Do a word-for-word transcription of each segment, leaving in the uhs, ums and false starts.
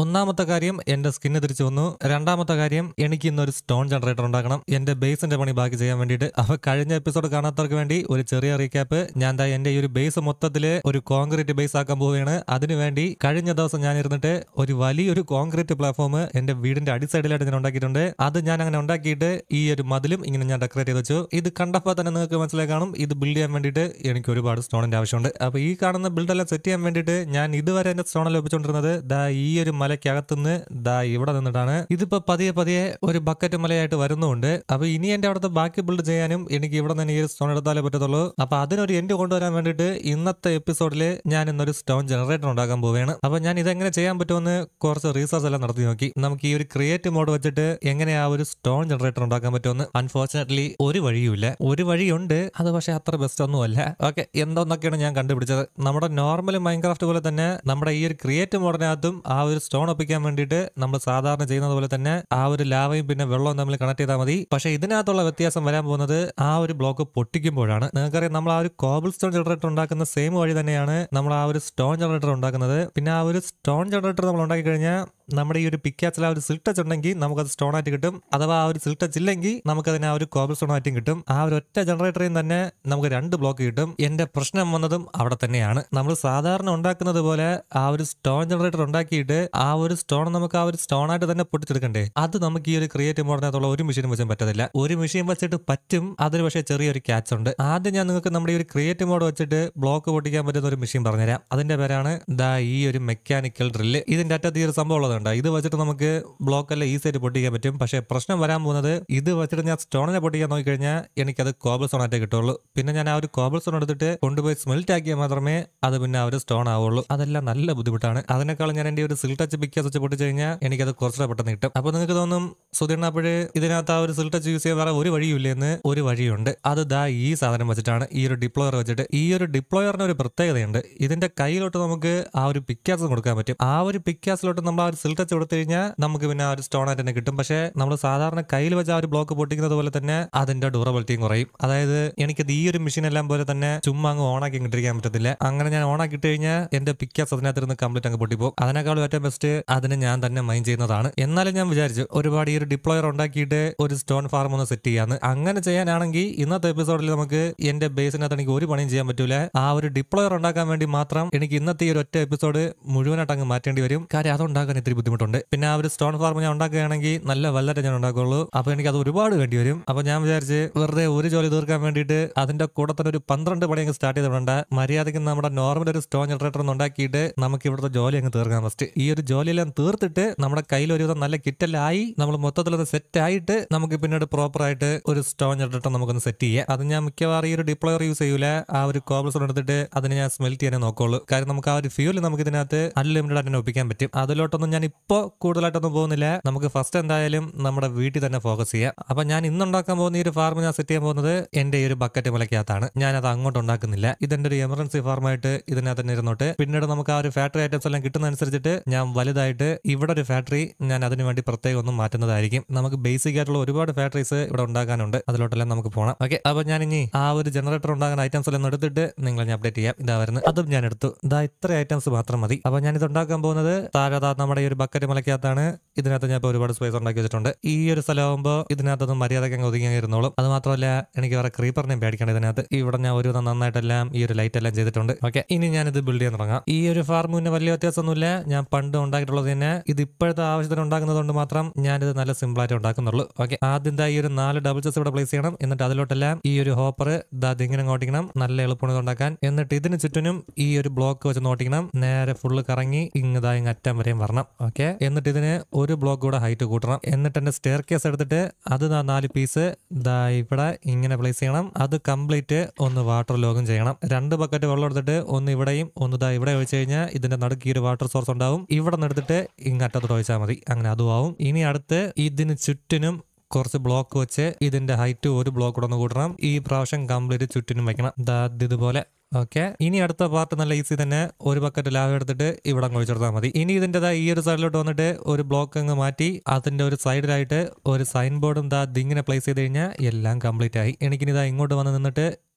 ഒന്നാമത്തെ കാര്യം എന്റെ സ്കിന്ന് തിരിച്ചു വന്നു. രണ്ടാമത്തെ കാര്യം എനിക്ക് ഇന്നൊരു സ്റ്റോൺ ജനറേറ്റർ ഉണ്ടാക്കണം എന്റെ ബേസിന്റെ പണി ബാക്കി ചെയ്യാൻ വേണ്ടിയിട്ട്. അപ്പൊ കഴിഞ്ഞ എപ്പിസോഡ് കാണാത്തവർക്ക് വേണ്ടി ഒരു ചെറിയ റീക്യാപ്പ്. ഞാൻ ദാ എന്റെ ഈ ഒരു ബേസ് മൊത്തത്തില് ഒരു കോൺക്രീറ്റ് ബേസ് ആക്കാൻ പോവുകയാണ്. അതിനുവേണ്ടി കഴിഞ്ഞ ദിവസം ഞാൻ ഇരുന്നിട്ട് ഒരു വലിയൊരു കോൺക്രീറ്റ് പ്ലാറ്റ്ഫോം എന്റെ വീടിന്റെ അടിസൈഡിലായിട്ട് ഞാൻ ഉണ്ടാക്കിയിട്ടുണ്ട്. അത് ഞാൻ അങ്ങനെ ഉണ്ടാക്കിയിട്ട് ഈ ഒരു മതിലും ഇങ്ങനെ ഞാൻ ഡെക്കറേറ്റ് ചെയ്ത് വെച്ചു. ഇത് കണ്ടപ്പോൾ തന്നെ നിങ്ങൾക്ക് മനസ്സിലായി കാണും ഇത് ബിൽഡ് ചെയ്യാൻ വേണ്ടിയിട്ട് എനിക്ക് ഒരുപാട് സ്റ്റോണിന്റെ ആവശ്യമുണ്ട്. അപ്പൊ ഈ കാണുന്ന ബിൽഡെല്ലാം സെറ്റ് ചെയ്യാൻ വേണ്ടിയിട്ട് ഞാൻ ഇതുവരെ എന്റെ സ്റ്റോണെല്ലാം ഒപ്പിച്ചുകൊണ്ടിരുന്നത് ദാ ഈ ഒരു മലയ്ക്കകത്തുനിന്ന് ദാ ഇവിടെ നിന്നിട്ടാണ്. ഇതിപ്പോ പതിയെ പതിയെ ഒരു ബക്കറ്റ് മലയായിട്ട് വരുന്നുണ്ട്. അപ്പൊ ഇനി എന്റെ അവിടുത്തെ ബാക്കി ബിൽഡ് ചെയ്യാനും എനിക്ക് ഇവിടെ നിന്ന് ഈ ഒരു സ്റ്റോൺ എടുത്താലേ പറ്റത്തുള്ളൂ. അപ്പൊ അതിനൊരു എൻഡ് കൊണ്ടുവരാൻ വേണ്ടിയിട്ട് ഇന്നത്തെ എപ്പിസോഡിൽ ഞാൻ ഇന്നൊരു സ്റ്റോൺ ജനറേറ്റർ ഉണ്ടാക്കാൻ പോവുകയാണ്. അപ്പൊ ഞാൻ ഇതെങ്ങനെ ചെയ്യാൻ പറ്റുമെന്ന് കുറച്ച് റീസർച്ച് എല്ലാം നടത്തി നോക്കി. നമുക്ക് ഈ ഒരു ക്രിയേറ്റ് മോഡ് വെച്ചിട്ട് എങ്ങനെ ആ ഒരു സ്റ്റോൺ ജനറേറ്റർ ഉണ്ടാക്കാൻ പറ്റുമെന്ന്. അൺഫോർച്ചുനേറ്റ്ലി ഒരു വഴിയുമില്ല. ഒരു വഴിയുണ്ട്, അത് പക്ഷെ അത്ര ബെസ്റ്റ് ഒന്നും അല്ല. ഓക്കെ, എന്തോന്നൊക്കെയാണ് ഞാൻ കണ്ടുപിടിച്ചത്. നമ്മുടെ നോർമൽ മൈൻക്രാഫ്റ്റ് പോലെ തന്നെ നമ്മുടെ ഈ ഒരു ക്രിയേറ്റ് മോഡിനകത്തും ആ ഒരു സ്റ്റോൺ ഒപ്പിക്കാൻ വേണ്ടിയിട്ട് നമ്മൾ സാധാരണ ചെയ്യുന്നത് പോലെ തന്നെ ആ ഒരു ലാവയും പിന്നെ വെള്ളവും തമ്മിൽ കണക്ട് ചെയ്താൽ മതി. പക്ഷെ ഇതിനകത്തുള്ള വ്യത്യാസം വരാൻ പോകുന്നത് ആ ഒരു ബ്ലോക്ക് പൊട്ടിക്കുമ്പോഴാണ്. നിങ്ങൾക്കറിയാം നമ്മൾ ആ ഒരു കോബിൾ സ്റ്റോൺ ജനറേറ്റർ ഉണ്ടാക്കുന്ന സെയിം വഴി തന്നെയാണ് നമ്മൾ ആ ഒരു സ്റ്റോൺ ജനറേറ്റർ ഉണ്ടാക്കുന്നത്. പിന്നെ ആ ഒരു സ്റ്റോൺ ജനറേറ്റർ നമ്മൾ ഉണ്ടാക്കി കഴിഞ്ഞാൽ നമ്മുടെ ഈ ഒരു പിക്കാച്ചിൽ ആ ഒരു സിൽട്ടച്ച് ഉണ്ടെങ്കിൽ നമുക്കത് സ്റ്റോൺ ആയിട്ട് കിട്ടും. അഥവാ ആ ഒരു സിൽട്ടച്ച് ഇല്ലെങ്കിൽ നമുക്കതിനെ ആ ഒരു കോബിൾ സ്റ്റോൺ ആയിട്ടും കിട്ടും. ആ ഒരു ഒറ്റ ജനറേറ്ററിൽ തന്നെ നമുക്ക് രണ്ട് ബ്ലോക്ക് കിട്ടും. എന്റെ പ്രശ്നം വന്നതും അവിടെ തന്നെയാണ്. നമ്മൾ സാധാരണ ഉണ്ടാക്കുന്നത് പോലെ ആ ഒരു സ്റ്റോൺ ജനറേറ്റർ ഉണ്ടാക്കിയിട്ട് ആ ഒരു സ്റ്റോൺ നമുക്ക് ആ ഒരു സ്റ്റോൺ ആയിട്ട് തന്നെ പൊട്ടിച്ചെടുക്കണ്ടേ. അത് നമുക്ക് ഈ ഒരു ക്രിയേറ്റീവ് മോഡിനകത്തുള്ള ഒരു മെഷീൻ വെച്ചാൽ പറ്റത്തില്ല. ഒരു മെഷീൻ വെച്ചിട്ട് പറ്റും, അതിന് പക്ഷേ ചെറിയൊരു ക്യാച്ച് ഉണ്ട്. ആദ്യം ഞാൻ നിങ്ങൾക്ക് നമ്മുടെ ഈ ഒരു ക്രിയേറ്റീവ് മോഡ് വെച്ചിട്ട് ബ്ലോക്ക് പൊട്ടിക്കാൻ പറ്റുന്ന ഒരു മെഷീൻ പറഞ്ഞുതരാം. അതിന്റെ പേരാണ് ദാ ഈ ഒരു മെക്കാനിക്കൽ ഡ്രില്ല്. ഇതിന്റെ അറ്റത്ത് ഈ ഒരു സംഭവം ഉള്ളതുണ്ട്. ഇത് വെച്ചിട്ട് നമുക്ക് ബ്ലോക്ക് എല്ലാം ഈസി ആയിട്ട് പൊട്ടിക്കാൻ പറ്റും. പക്ഷേ പ്രശ്നം വരാൻ പോകുന്നത് ഇത് വെച്ചിട്ട് ഞാൻ സ്റ്റോണിനെ പൊട്ടിക്കാൻ നോക്കിക്കഴിഞ്ഞാൽ എനിക്കത് കോബിൾ സ്റ്റോൺ ആയിട്ടേ കിട്ടുള്ളൂ. പിന്നെ ഞാൻ ആ ഒരു കോബിൾ സ്റ്റോൺ എടുത്തിട്ട് കൊണ്ടുപോയി സ്മെൽറ്റ് ആക്കിയാൽ മാത്രമേ അത് പിന്നെ ആ ഒരു സ്റ്റോൺ ആവുള്ളൂ. അതെല്ലാം നല്ല ബുദ്ധിമുട്ടാണ്. അതിനേക്കാളും ഞാൻ എന്റെ ഒരു സിൽ ടച്ച് പിക്കാസ് വെച്ച് പൊട്ടിച്ചു കഴിഞ്ഞാൽ എനിക്കത് കുറച്ചുകൂടെ പെട്ടെന്ന് കിട്ടും. അപ്പൊ നിങ്ങൾക്ക് തോന്നും സുധീർണപ്പോഴ് ഇതിനകത്ത് ആ ഒരു സിൽ ടച്ച് യൂസ് ചെയ്യാൻ വേറെ ഒരു വഴിയില്ലെന്ന്. ഒരു വഴിയുണ്ട്. അത് ദാ ഈ സാധനം വെച്ചിട്ടാണ്, ഈ ഒരു ഡിപ്ലോയർ വെച്ചിട്ട്. ഈ ഒരു ഡിപ്ലോയറിന് ഒരു പ്രത്യേകതയുണ്ട്. ഇതിന്റെ കയ്യിലോട്ട് നമുക്ക് ആ ഒരു പിക്കാസ് കൊടുക്കാൻ പറ്റും. ആ ഒരു പിക്കാസിലോട്ട് നമ്മൾ ആ ഒരു സിൽ ടച്ച് കൊടുത്തു കഴിഞ്ഞാൽ നമുക്ക് പിന്നെ ആ ഒരു സ്റ്റോൺ ആയിട്ട് തന്നെ കിട്ടും. പക്ഷേ നമ്മൾ സാധാരണ കയ്യിൽ വെച്ച് ആ ഒരു ബ്ലോക്ക് പൊട്ടിക്കുന്നത് പോലെ തന്നെ അതിന്റെ ഡ്യൂറബിലിറ്റിയും കുറയും. അതായത് എനിക്കത് ഈ ഒരു മെഷീൻ എല്ലാം പോലെ തന്നെ ചുമ്മാ അങ്ങ് ഓണാക്കി ഇട്ടിരിക്കാൻ പറ്റത്തില്ല. അങ്ങനെ ഞാൻ ഓണാക്കി ഇട്ട് കഴിഞ്ഞാൽ എന്റെ പിക്കാസ് അതിനകത്തിരുന്ന് കംപ്ലീറ്റ് അങ്ങ് പൊട്ടിപ്പോകും. അതിനേക്കാളും ഏറ്റവും ബെസ്റ്റ് അതിന് ഞാൻ തന്നെ മൈൻഡ് ചെയ്യുന്നതാണ്. എന്നാലും ഞാൻ വിചാരിച്ചു ഒരുപാട് ഈ ഒരു ഡിപ്ലോയർ ഉണ്ടാക്കിയിട്ട് ഒരു സ്റ്റോൺ ഫാർം ഒന്ന് സെറ്റ് ചെയ്യാന്ന്. അങ്ങനെ ചെയ്യാനാണെങ്കിൽ ഇന്നത്തെ എപ്പിസോഡിൽ നമുക്ക് എന്റെ ബേസിനകത്ത് എനിക്ക് ഒരു പണിയും ചെയ്യാൻ പറ്റൂല. ആ ഒരു ഡിപ്ലോയർ ഉണ്ടാക്കാൻ വേണ്ടി മാത്രം എനിക്ക് ഇന്നത്തെ ഈ ഒരു ഒറ്റ എപ്പിസോഡ് മുഴുവനായിട്ട് അങ്ങ് മാറ്റേണ്ടി വരും. കാര്യം അതുണ്ടാക്കാൻ ഇത്തിരി ബുദ്ധിമുട്ടുണ്ട്. പിന്നെ ആ ഒരു സ്റ്റോൺ ഫാർം ഞാൻ ഉണ്ടാക്കുകയാണെങ്കിൽ നല്ല വല്ലരെ ഞാൻ ഉണ്ടാക്കുള്ളൂ. അപ്പൊ എനിക്ക് അത് ഒരുപാട് വേണ്ടി വരും. അപ്പൊ ഞാൻ വിചാരിച്ച് വെറുതെ ഒരു ജോലി തീർക്കാൻ വേണ്ടിയിട്ട് അതിന്റെ കൂടെ തന്നെ ഒരു പന്ത്രണ്ട് പണി അങ്ങ് സ്റ്റാർട്ട് ചെയ്തിട്ടുണ്ട്. മര്യാദയ്ക്ക് നമ്മുടെ നോർമൽ ഒരു സ്റ്റോൺ ജനറേറ്റർ ഒന്ന് ഉണ്ടാക്കിയിട്ട് നമുക്ക് ഇവിടുത്തെ ജോലി അങ്ങ് തീർക്കാൻ ഫസ്റ്റ്. ഈ ഒരു ജോലിയെല്ലാം തീർത്തിട്ട് നമ്മുടെ കയ്യിൽ ഒരു നല്ല കിറ്റെല്ലാം ആയി നമ്മൾ മൊത്തത്തിലത് സെറ്റ് ആയിട്ട് നമുക്ക് പിന്നീട് പ്രോപ്പർ ആയിട്ട് ഒരു സ്റ്റോൺ ജനറേറ്റർ നമുക്കൊന്ന് സെറ്റ് ചെയ്യാം. അത് ഞാൻ മിക്കവാറും ഈ ഒരു ഡിപ്ലോയർ യൂസ് ചെയ്യൂല. ആ ഒരു കോബിൾ സ്റ്റോൺ എടുത്തിട്ട് അതിന് ഞാൻ സ്മെൽറ്റ് ചെയ്യാനേ നോക്കുള്ളൂ. കാര്യം നമുക്ക് ആ ഒരു ഫ്യൂല് നമുക്ക് ഇതിനകത്ത് അൺലിമിറ്റഡ് ആയിട്ട് ഒപ്പിക്കാൻ പറ്റും. അതിലോട്ടൊന്നും ഞാൻ ഇപ്പോ കൂടുതലായിട്ടൊന്നും പോകുന്നില്ല. നമുക്ക് ഫസ്റ്റ് എന്തായാലും നമ്മുടെ വീട്ടിൽ തന്നെ ഫോക്കസ് ചെയ്യാം. അപ്പൊ ഞാൻ ഇന്നുണ്ടാക്കാൻ പോകുന്ന ഈ ഒരു ഫാർം ഞാൻ സെറ്റ് ചെയ്യാൻ പോകുന്നത് എന്റെ ഈ ഒരു ബക്കറ്റ് മുലക്കകത്താണ്. ഞാൻ അത് അങ്ങോട്ട് ഉണ്ടാക്കുന്നില്ല. ഇതെന്റെ ഒരു എമർജൻസി ഫാർമായിട്ട് ഇതിനകത്ത് തന്നെ ഇരുന്നോട്ട് പിന്നീട് നമുക്ക് ആ ഒരു ഫാക്ടറി ഐറ്റംസ് എല്ലാം കിട്ടുന്ന അനുസരിച്ചിട്ട് ഞാൻ വലുതായിട്ട് ഇവിടെ ഒരു ഫാക്ടറി ഞാൻ അതിന് വേണ്ടി പ്രത്യേകം ഒന്നും മാറ്റുന്നതായിരിക്കും. നമുക്ക് ബേസിക് ആയിട്ടുള്ള ഒരുപാട് ഫാക്ടറീസ് ഇവിടെ ഉണ്ടാക്കാനുണ്ട്. അതിലോട്ടെല്ലാം നമുക്ക് പോകണം. ഓക്കെ, അപ്പൊ ഞാൻ ഇനി ആ ഒരു ജനറേറ്റർ ഉണ്ടാക്കാൻ ഐറ്റംസ് എല്ലാം എടുത്തിട്ട് നിങ്ങളെ ഞാൻ അപ്ഡേറ്റ് ചെയ്യാം. ഇതാ വരുന്നത്. അതും ഞാൻ എടുത്തു. ഇതാ ഇത്ര ഐറ്റംസ് മാത്രം മതി. അപ്പൊ ഞാൻ ഇത് ഉണ്ടാക്കാൻ പോകുന്നത് താഴെ നമ്മുടെ ഈ ഒരു ബക്കറ്റ് മുലക്കകത്താണ്. ഇതിനകത്ത് ഞാൻ ഇപ്പോൾ ഒരുപാട് സ്പേസ് ഉണ്ടാക്കി വെച്ചിട്ടുണ്ട്. ഈ ഒരു സ്ഥലമാകുമ്പോൾ ഇതിനകത്തൊന്നും മര്യാദയ്ക്ക് അങ്ങ് ഒതുങ്ങി ഇരുന്നോളും. അത് മാത്രമല്ല എനിക്ക് വേറെ ക്രീപ്പറിനെയും പേടിക്കണം ഇതിനകത്ത്. ഇവിടെ ഞാൻ ഒരു നന്നായിട്ടെല്ലാം ഈ ഒരു ലൈറ്റ് എല്ലാം ചെയ്തിട്ടുണ്ട്. ഓക്കെ, ഇനി ഞാൻ ഇത് ബിൽഡ് ചെയ്യാൻ തുടങ്ങാം. ഈ ഒരു ഫാർമിന് വലിയ വ്യത്യാസമൊന്നുമില്ല. ഞാൻ പണ്ട് ഉണ്ടാക്കിയിട്ടുള്ളത് തന്നെ. ഇത് ഇപ്പോഴത്തെ ആവശ്യത്തിന് ഉണ്ടാക്കുന്നത് കൊണ്ട് മാത്രം ഞാനിത് നല്ല സിമ്പിൾ ആയിട്ട് ഉണ്ടാക്കുന്നുള്ളൂ. ഓക്കെ, ആദ്യം ഈ ഒരു നാല് ഡബിൾ ചെസ് ഇവിടെ പ്ലേസ് ചെയ്യണം. എന്നിട്ട് അതിലോട്ടെല്ലാം ഈ ഒരു ഹോപ്പർ ഇങ്ങനെ ഓട്ടിക്കണം. നല്ല എളുപ്പമാണ് ഉണ്ടാക്കാൻ. എന്നിട്ട് ഇതിന് ചുറ്റിനും ഈ ഒരു ബ്ലോക്ക് വെച്ച് ഓട്ടിക്കണം. നേരെ ഫുള്ള് കറങ്ങി ഇങ്ങതാ ഇങ്ങ് അറ്റം വരെയും വരണം. ഓക്കെ, എന്നിട്ട് ഇതിന് ഒരു ബ്ലോക്ക് കൂടെ ഹൈറ്റ് കൂട്ടണം. എന്നിട്ട് എന്റെ സ്റ്റെയർ കേസ് എടുത്തിട്ട് അത് നാല് പീസ് ദാ ഇവിടെ ഇങ്ങനെ പ്ലേസ് ചെയ്യണം. അത് കംപ്ലീറ്റ് ഒന്ന് വാട്ടർ ലോഗും ചെയ്യണം. രണ്ട് ബക്കറ്റ് വെള്ളം എടുത്തിട്ട് ഒന്ന് ഇവിടെയും ഒന്ന് ദാ ഇവിടെ ഒഴിച്ചു കഴിഞ്ഞാൽ ഇതിന്റെ നടുക്ക് ഈ ഒരു വാട്ടർ സോഴ്സ് ഉണ്ടാവും. ഇവിടെ നിന്ന് എടുത്തിട്ട് ഇങ്ങറ്റത്തോട്ട് ഒഴിച്ചാൽ മതി. അങ്ങനെ അതും ആവും. ഇനി അടുത്ത് ഇതിന് ചുറ്റിനും കുറച്ച് ബ്ലോക്ക് വെച്ച് ഇതിന്റെ ഹൈറ്റ് ഒരു ബ്ലോക്ക് കൂടെ ഒന്ന് കൂട്ടണം. ഈ പ്രാവശ്യം കംപ്ലീറ്റ് ചുറ്റിനും വെക്കണം. ദാ ഇതുപോലെ. ഓക്കെ, ഇനി അടുത്ത പാർട്ട് നല്ല ഈസി തന്നെ. ഒരു ബക്കറ്റ് ലാവ എടുത്തിട്ട് ഇവിടെ അങ്ങ് ഒഴിച്ചെടുത്താൽ മതി. ഇനി ഇതിൻ്റെതാ ഈ ഒരു സൈഡിലോട്ട് വന്നിട്ട് ഒരു ബ്ലോക്ക് അങ്ങ് മാറ്റി അതിന്റെ ഒരു സൈഡിലായിട്ട് ഒരു സൈൻ ബോർഡും ദാ ഇതിങ്ങനെ പ്ലേസ് ചെയ്ത് കഴിഞ്ഞാൽ എല്ലാം കംപ്ലീറ്റ് ആയി. എനിക്കിനി ഇതാ ഇങ്ങോട്ട് വന്ന് നിന്നിട്ട്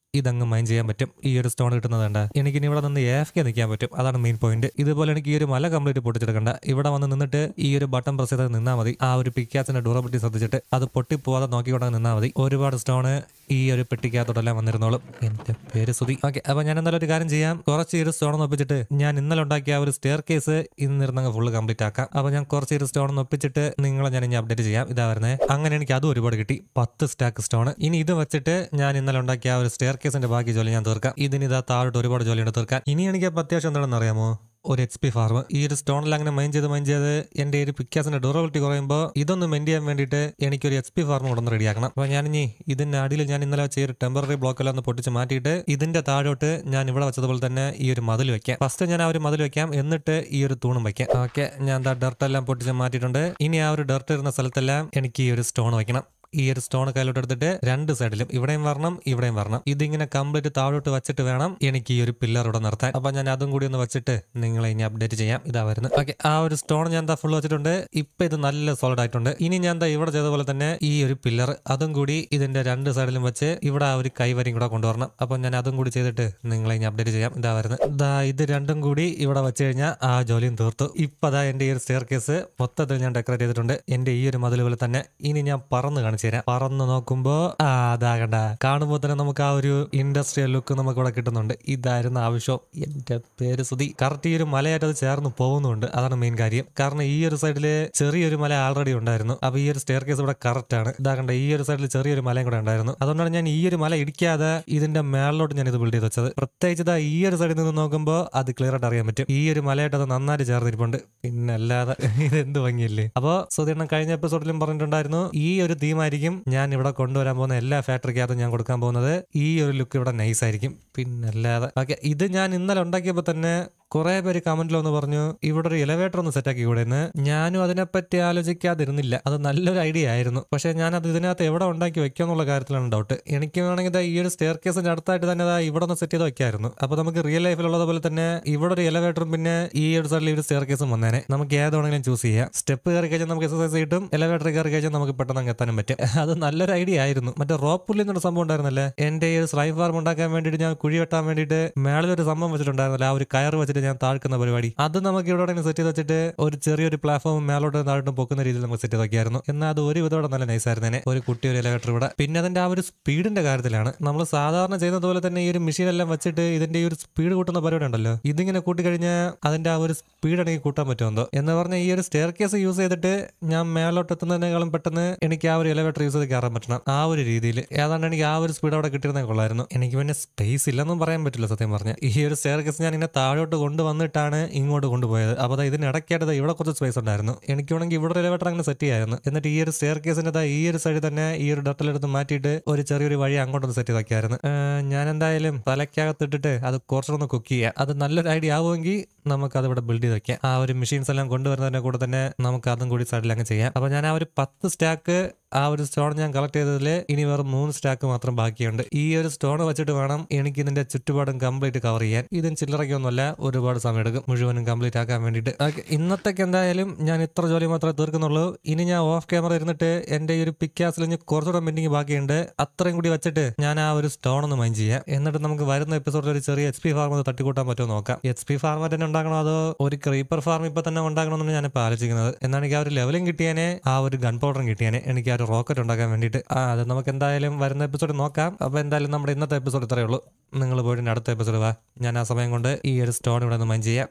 ഇതങ്ങ് മൈൻഡ് ചെയ്യാൻ പറ്റും. ഈ ഒരു സ്റ്റോൺ കിട്ടുന്നത് കണ്ട എനിക്കിനി ഇവിടെ നിന്ന് എഫ് കെ നിൽക്കാൻ പറ്റും. അതാണ് മെയിൻ പോയിന്റ്. ഇതുപോലെ എനിക്ക് ഈ ഒരു മല കംപ്ലീറ്റ് പൊട്ടിച്ചെടുക്കണ്ട. ഇവിടെ വന്ന് നിന്നിട്ട് ഈ ഒരു ബട്ടൺ പ്രസ് ചെയ്ത് നിന്നാൽ മതി. ആ ഒരു പിക്കാസിന്റെ ഡ്യൂറബിലിറ്റി ശ്രദ്ധിച്ചിട്ട് അത് പൊട്ടിപ്പോവാതെ നോക്കിക്കൊണ്ടേ നിന്നാൽ മതി. ഒരുപാട് സ്റ്റോണ് ഈ ഒരു പെട്ടിക്കകത്തോട്ടെല്ലാം വന്നിരുന്നോളും. എന്റെ പേര് സുധി. ഓക്കെ, അപ്പൊ ഞാൻ എന്തായാലും ഒരു കാര്യം ചെയ്യാം. കുറച്ച് ഈ ഒരു സ്റ്റോൺ ഒപ്പിച്ചിട്ട് ഞാൻ ഇന്നലെ ഉണ്ടാക്കിയ ആ ഒരു സ്റ്റെയർ കേസ് ഇന്നിരുന്നങ്ങ് ഫുള്ള് കംപ്ലീറ്റ് ആക്കാം. അപ്പൊ ഞാൻ കുറച്ച് ഈ ഒരു സ്റ്റോൺ ഒപ്പിച്ചിട്ട് നിങ്ങളെ ഞാൻ ഇനി അപ്ഡേറ്റ് ചെയ്യാം. ഇതാ വരുന്നത്. അങ്ങനെ എനിക്ക് അതും ഒരുപാട് കിട്ടി, പത്ത് സ്റ്റാക്ക് സ്റ്റോൺ. ഇനി ഇത് വെച്ചിട്ട് ഞാൻ ഇന്നലെ ഉണ്ടാക്കിയ ആ ഒരു സ്റ്റെയർ കേസിന്റെ ബാക്കി ജോലി ഞാൻ തീർക്കാം. ഇതിന് ഇതാ താഴോട്ട് ഒരുപാട് ജോലിയുണ്ട് തീർക്കാൻ. ഇനി എനിക്ക് അത്യാവശ്യം എന്താണെന്ന് അറിയാമോ? ഒരു എച്ച് പി ഫാർമ്. ഈ ഒരു സ്റ്റോണിൽ അങ്ങനെ മൈൻഡ് ചെയ്ത് മൈൻഡ് ചെയ്ത് എന്റെ ഒരു പിക്കാസിന്റെ ഡ്യൂറബിലിറ്റി കുറയുമ്പോൾ ഇതൊന്ന് മെയിൻറ്റ് ചെയ്യാൻ വേണ്ടിയിട്ട് എനിക്കൊരു എച്ച് പി ഫാർമ് കൊണ്ടൊന്ന് റെഡിയാക്കണം. അപ്പോൾ ഞാൻ ഇനി ഇതിന്റെ അടിയിൽ ഞാൻ ഇന്നലെ വെച്ച ഒരു ടെമ്പററി ബ്ലോക്കെല്ലാം ഒന്ന് പൊട്ടിച്ച് മാറ്റിയിട്ട് ഇതിന്റെ താഴോട്ട് ഞാൻ ഇവിടെ വെച്ചതുപോലെ തന്നെ ഈ ഒരു മതിൽ വെക്കാം. ഫസ്റ്റ് ഞാൻ ആ ഒരു മതിൽ വെക്കാം, എന്നിട്ട് ഈ ഒരു തൂണും വെക്കാം. ഓക്കെ, ഞാൻ എന്താ ഡർട്ടെല്ലാം പൊട്ടിച്ച് മാറ്റിയിട്ടുണ്ട്. ഇനി ആ ഒരു ഡർട്ട് ഇരുന്ന സ്ഥലത്തെല്ലാം എനിക്ക് ഈ ഒരു സ്റ്റോൺ വെക്കണം. ഈ ഒരു സ്റ്റോൺ കയ്യിലോട്ട് എടുത്തിട്ട് രണ്ട് സൈഡിലും ഇവിടെയും വരണം ഇവിടെയും വരണം. ഇതിങ്ങനെ കംപ്ലീറ്റ് താഴോട്ട് വെച്ചിട്ട് വേണം എനിക്ക് ഈ ഒരു പില്ലർ ഇവിടെ നിർത്താൻ. അപ്പൊ ഞാൻ അതും കൂടി ഒന്ന് വെച്ചിട്ട് നിങ്ങളെ ഇനി അപ്ഡേറ്റ് ചെയ്യാം. ഇതാ വരുന്നത്. ഓക്കെ, ആ ഒരു സ്റ്റോൺ ഞാൻ എന്താ ഫുൾ വെച്ചിട്ടുണ്ട്. ഇപ്പൊ ഇത് നല്ല സോളിഡ് ആയിട്ടുണ്ട്. ഇനി ഞാൻ എന്താ ഇവിടെ ചെയ്ത പോലെ തന്നെ ഈ ഒരു പില്ലർ അതും കൂടി ഇതിന്റെ രണ്ട് സൈഡിലും വെച്ച് ഇവിടെ ആ ഒരു കൈവരിയും കൂടെ കൊണ്ടുവരണം. അപ്പൊ ഞാൻ അതും കൂടി ചെയ്തിട്ട് നിങ്ങളെ ഇനി അപ്ഡേറ്റ് ചെയ്യാം. ഇതാ വരുന്നത്. ഇതാ ഇത് രണ്ടും കൂടി ഇവിടെ വെച്ച് കഴിഞ്ഞാൽ ആ ജോലിയും തീർത്തു. ഇപ്പൊ അതാ എന്റെ ഈ ഒരു സ്റ്റെയർ കേസ് മൊത്തത്തിൽ ഞാൻ ഡെക്കറേറ്റ് ചെയ്തിട്ടുണ്ട്. എന്റെ ഈ ഒരു മതിൽ പോലെ തന്നെ. ഇനി ഞാൻ പറന്ന് കാണിച്ചു തരാം. പറന്ന് നോക്കുമ്പോ ആ അതാകണ്ട കാണുമ്പോ തന്നെ നമുക്ക് ആ ഒരു ഇൻഡസ്ട്രിയൽ ലുക്ക് നമുക്ക് ഇവിടെ കിട്ടുന്നുണ്ട്. ഇതായിരുന്നു ആവശ്യം. എന്റെ പേര് സുധി. കറക്റ്റ് ഈ ഒരു മലയായിട്ട് അത് ചേർന്ന് പോകുന്നുണ്ട്. അതാണ് മെയിൻ കാര്യം. കാരണം ഈ ഒരു സൈഡില് ചെറിയൊരു മല ആൾറെഡി ഉണ്ടായിരുന്നു. അപ്പൊ ഈ ഒരു സ്റ്റെയർ കേസ് ഇവിടെ കറക്റ്റ് ആണ്. ഇതാകണ്ട ഈ ഒരു സൈഡിൽ ചെറിയൊരു മലയും കൂടെ ഉണ്ടായിരുന്നു. അതുകൊണ്ടാണ് ഞാൻ ഈ ഒരു മല ഇടിക്കാതെ ഇതിന്റെ മേളിലോട്ട് ഞാൻ ഇത് ബിൽഡ് ചെയ്ത് വെച്ചത്. പ്രത്യേകിച്ച് ഇതാ ഈ ഒരു സൈഡിൽ നിന്ന് നോക്കുമ്പോൾ അത് ക്ലിയർ ആയിട്ട് അറിയാൻ പറ്റും. ഈ ഒരു മലയായിട്ട് അത് നന്നായിട്ട് ചേർന്നിരിപ്പുണ്ട്. പിന്നെ അല്ലാതെ ഇതെന്ത് ഭംഗിയല്ലേ. അപ്പൊ സുധീർണം കഴിഞ്ഞ എപ്പിസോഡിലും പറഞ്ഞിട്ടുണ്ടായിരുന്നു ഈ ഒരു തീമായിരിക്കും ഞാൻ ഇവിടെ കൊണ്ടുവരാൻ പോകുന്ന എല്ലാ ഫാക്ടറിക്കകത്തും ഞാൻ കൊടുക്കാൻ പോകുന്നത്. ഈ ഒരു ലുക്ക് ഇവിടെ നൈസ് ആയിരിക്കും. പിന്നല്ലാതെ ഓക്കെ, ഇത് ഞാൻ ഇന്നലെ ഉണ്ടാക്കിയപ്പോൾ തന്നെ കുറെ പേര് കമന്റിൽ ഒന്ന് പറഞ്ഞു ഇവിടെ ഒരു എലവേറ്റർ ഒന്ന് സെറ്റ് ആക്കി കൂടെ എന്ന്. ഞാനും അതിനെപ്പറ്റി ആലോചിക്കാതിരുന്നില്ല. അത് നല്ലൊരു ഐഡിയ ആയിരുന്നു. പക്ഷെ ഞാൻ അത് ഇതിനകത്ത് എവിടെ ഉണ്ടാക്കി വെക്കാന്നുള്ള കാര്യത്തിലാണ് ഡൗട്ട്. എനിക്ക് വേണമെങ്കിൽ ഈ ഒരു സ്റ്റെയർ കേസിന്റെ അടുത്തായിട്ട് തന്നെ ഇവിടെ ഒന്ന് സെറ്റ് ചെയ്ത് വെക്കായിരുന്നു. അപ്പൊ നമുക്ക് റിയൽ ലൈഫിലുള്ളത് പോലെ തന്നെ ഇവിടെ ഒരു എലവേറ്ററും പിന്നെ ഈ ഒരു സൈഡിൽ ഒരു സ്റ്റെയർ കേസും വന്നേനെ. നമുക്ക് ഏതാണെങ്കിലും ചൂസ് ചെയ്യാം. സ്റ്റെപ്പ് കയറി കഴിഞ്ഞാൽ നമുക്ക് എക്സസൈസ് കിട്ടും, എലവേറ്റർ കയറി കഴിഞ്ഞാൽ നമുക്ക് പെട്ടെന്ന് അങ്ങ് എത്താനും പറ്റും. അത് നല്ലൊരു ഐഡിയ ആയിരുന്നു. മറ്റേ റോപ്പ് പുല്ലി എന്നൊരു സംഭവം ഉണ്ടായിരുന്നല്ലേ എന്റെ ഈ ഒരു സ്ലൈം ഫാർം ഉണ്ടാക്കാൻ വേണ്ടിയിട്ട് ഞാൻ കുഴി വെട്ടാൻ വേണ്ടിയിട്ട് മേളൊരു സംഭവം വെച്ചിട്ടുണ്ടായിരുന്നല്ലോ. ആ ഒരു കയർ വെച്ചിട്ട് ഞാൻ താഴ്ക്കുന്ന പരിപാടി. അത് നമുക്ക് ഇവിടെ സെറ്റ് ചെയ്ത് വെച്ചിട്ട് ഒരു ചെറിയൊരു പ്ലാറ്റ്ഫോം മേലോട്ട് താഴോട്ടും പൊക്കുന്ന രീതിയിൽ നമുക്ക് സെറ്റ് ചെയ്ത് വെക്കായിരുന്നു. എന്നാൽ അത് ഒരു വിധോടെ നല്ല നൈസ് ആയിരുന്നേനെ. ഒരു കുട്ടി ഒരു എലവേറ്റർ ഇവിടെ. പിന്നെ അതിന്റെ ആ ഒരു സ്പീഡിന്റെ കാര്യത്തിലാണ് നമ്മൾ സാധാരണ ചെയ്യുന്നത് പോലെ തന്നെ ഈ ഒരു മെഷീൻ എല്ലാം വെച്ചിട്ട് ഇതിന്റെ ഈ ഒരു സ്പീഡ് കൂട്ടുന്ന പരിപാടി ഉണ്ടല്ലോ. ഇതിങ്ങനെ കൂട്ടിക്കഴിഞ്ഞാൽ അതിന്റെ ആ ഒരു സ്പീഡ് എനിക്ക് കൂട്ടാൻ പറ്റുമോ എന്ന് പറഞ്ഞാൽ ഈ ഒരു സ്റ്റെയർ കേസ് യൂസ് ചെയ്തിട്ട് ഞാൻ മേലോട്ട് എത്തുന്നതിനേക്കാളും പെട്ടെന്ന് എനിക്ക് ആ ഒരു എലവേറ്റർ യൂസ് ചെയ്ത് കയറാൻ പറ്റണം. ആ ഒരു രീതിയിൽ ഏതാണ്ട് എനിക്ക് ആ ഒരു സ്പീഡ് അവിടെ കിട്ടിയിരുന്നേ കൊള്ളായിരുന്നു. എനിക്ക് പിന്നെ സ്പേസ് ഇല്ലെന്നും പറയാൻ പറ്റില്ല സത്യം പറഞ്ഞ. ഈ ഒരു സ്റ്റെയർ കേസ് ഞാൻ ഇങ്ങനെ താഴോട്ട് കൊണ്ടുവന്നിട്ടാണ് ഇങ്ങോട്ട് കൊണ്ടുപോയത്. അപ്പോൾ ഇതിനിടയ്ക്കായിട്ട് ഇവിടെ കുറച്ച് സ്പേസ് ഉണ്ടായിരുന്നു. എനിക്ക് വേണമെങ്കിൽ ഇവിടെ എലവേറ്റർ അങ്ങനെ സെറ്റ് ചെയ്യായിരുന്നു. എന്നിട്ട് ഈ ഒരു സ്റ്റെയർ കേസിന്റെ ഈ ഒരു സൈഡിൽ തന്നെ ഈ ഒരു ഡട്ടലെടുത്ത് മാറ്റിയിട്ട് ഒരു ചെറിയൊരു വഴി അങ്ങോട്ടൊന്ന് സെറ്റ് ചെയ്ത് വെക്കായിരുന്നു. ഞാൻ എന്തായാലും തലയ്ക്കകത്തിട്ടിട്ട് അത് കുറച്ചൊന്ന് കുക്ക് ചെയ്യാം. അത് നല്ലൊരു ഐഡിയ ആവുമെങ്കിൽ നമുക്ക് അത് ഇവിടെ ബിൽഡ് ചെയ്ത് വെക്കാം. ആ ഒരു മെഷീൻസ് എല്ലാം കൊണ്ടുവരുന്നതിന്റെ കൂടെ തന്നെ നമുക്ക് അതും കൂടി സൈഡിൽ അങ്ങ് ചെയ്യാം. അപ്പൊ ഞാൻ ആ ഒരു പത്ത് സ്റ്റാക്ക് ആ ഒരു സ്റ്റോൺ ഞാൻ കളക്ട് ചെയ്തതിൽ ഇനി വേറെ മൂന്ന് സ്റ്റാക്ക് മാത്രം ബാക്കിയുണ്ട്. ഈ ഒരു സ്റ്റോൺ വെച്ചിട്ട് വേണം എനിക്ക് ഇതിന്റെ ചുറ്റുപാടും കംപ്ലീറ്റ് കവർ ചെയ്യാൻ. ഇതിന് ചില്ലറയ്ക്കൊന്നുമല്ല, ഒരുപാട് സമയം എടുക്കും മുഴുവനും കംപ്ലീറ്റ് ആക്കാൻ വേണ്ടിയിട്ട്. ഇന്നത്തേക്ക് എന്തായാലും ഞാൻ ഇത്ര ജോലി മാത്രമേ തീർക്കുന്നുള്ളൂ. ഇനി ഞാൻ ഓഫ് ക്യാമറ ഇരുന്നിട്ട് എന്റെ ഈ ഒരു പിക്കാസിൽ ഇനി കുറച്ചുകൂടെ പെൻഡിങ് ബാക്കിയുണ്ട്. അത്രയും കൂടി വെച്ചിട്ട് ഞാൻ ആ ഒരു സ്റ്റോൺ ഒന്ന് മൈൻഡ് ചെയ്യാം. എന്നിട്ട് നമുക്ക് വരുന്ന എപ്പിസോഡിൽ ഒരു ചെറിയ എച്ച് പി ഫാർം ഒന്ന് തട്ടിക്കൂട്ടാൻ പറ്റുമോ നോക്കാം. എച്ച് പി ഫാർം തന്നെ ഉണ്ടാക്കണോ അതോ ഒരു ക്രീപ്പർ ഫാർം ഇപ്പൊ തന്നെ ഉണ്ടാക്കണമെന്നാണ് ഞാനിപ്പോൾ ആലോചിക്കുന്നത്. എന്നാൽ എനിക്ക് ആ ഒരു ലെവലും കിട്ടിയാനേ ആ ഒരു ഗൺ പൗഡറും കിട്ടിയാനേ എനിക്ക് ആ ഒരു റോക്കറ്റ് ഉണ്ടാക്കാൻ വേണ്ടിയിട്ട്. ആ അത് നമുക്ക് എന്തായാലും വരുന്ന എപ്പിസോഡ് നോക്കാം. അപ്പോൾ എന്തായാലും നമ്മുടെ ഇന്നത്തെ എപ്പിസോഡ് ഇത്രയേ ഉള്ളൂ. നിങ്ങൾ പോയിട്ട് അടുത്ത എപ്പിസോഡ് വാ. ഞാൻ ആ സമയം കൊണ്ട് ഈ ഒരു സ്റ്റോൺ ഇവിടെ ഒന്ന് മൈൻഡ് ചെയ്യാം.